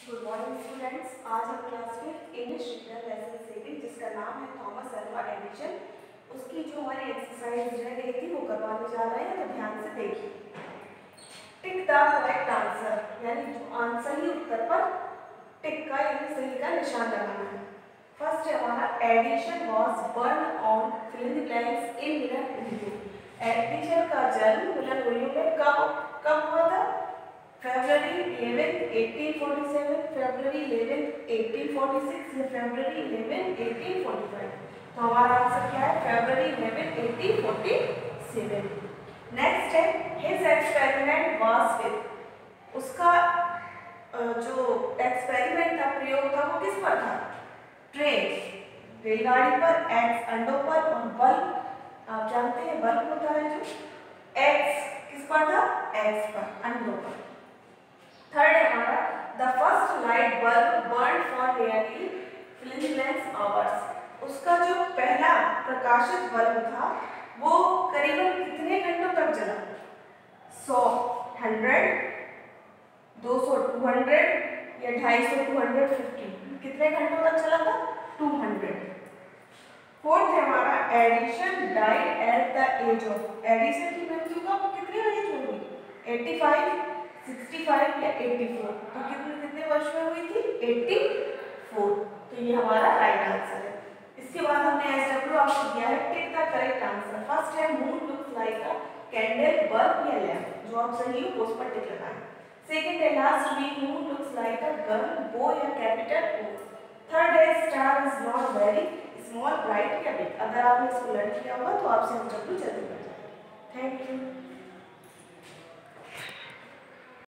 Good morning students. आज हम class में इंग्लिश रीडर लेसन सेकंड जिसका नाम है थॉमस अल्वा एडिशन, उसकी जो हमारी एक्सरसाइज रह गई थी वो करवाने जा रहे हैं। तो ध्यान से देखिए। टिक द करेक्ट आंसर, यानी जो सही उत्तर पर टिक का यानी सही का निशान लगाना है। फर्स्ट है हमारा Edison was born on fill in the blanks in Milan उर्दू। एडिशन का जन्म मिलन उर्दू में कब हुआ था? February 11, 1847, February 11, 1846 या February 11, 1845। तो हमारा आंसर क्या है? February 11, 1847। नेक्स्ट है his experiment was with, उसका जो एक्सपेरिमेंट था, प्रयोग था, वो किस पर था? ट्रेन, रेलगाड़ी पर, एग्स अंडों पर, और बल्ब आप जानते हैं बल्ब होता है जो, एग्स किस पर था? एग्स पर, अंडों पर। थर्ड है हमारा the first light bulb burn for nearly 11 hours. उसका जो पहला प्रकाशित बल्ब था वो करीबन कितने घंटों तक जला? 100, 100, 200, 200 या 250, 250, कितने घंटों तक चला था? 200। फोर्थ है हमारा Edison died at the age of, Edison की मृत्यु का कितने एज में हुई? 85, 65 या 84। तो कितने वर्ष में हुई थी? 84। तो ये हमारा राइट आंसर है। इसके बाद हमने एसडब्ल्यू आपको दिया है tick the correct answer. First है moon looks like a candle, bulb या लैम्प, जो आप सही हो उस पर टिक लगाएं। सेकंड है last week moon looks like a girl, bow या कैपिटल ओ। थर्ड है star is not very small, bright या बिग। अगर आपने इसको लर्न किया होगा तो आपसे हम जल्दी मिल जाएंगे। Thank you.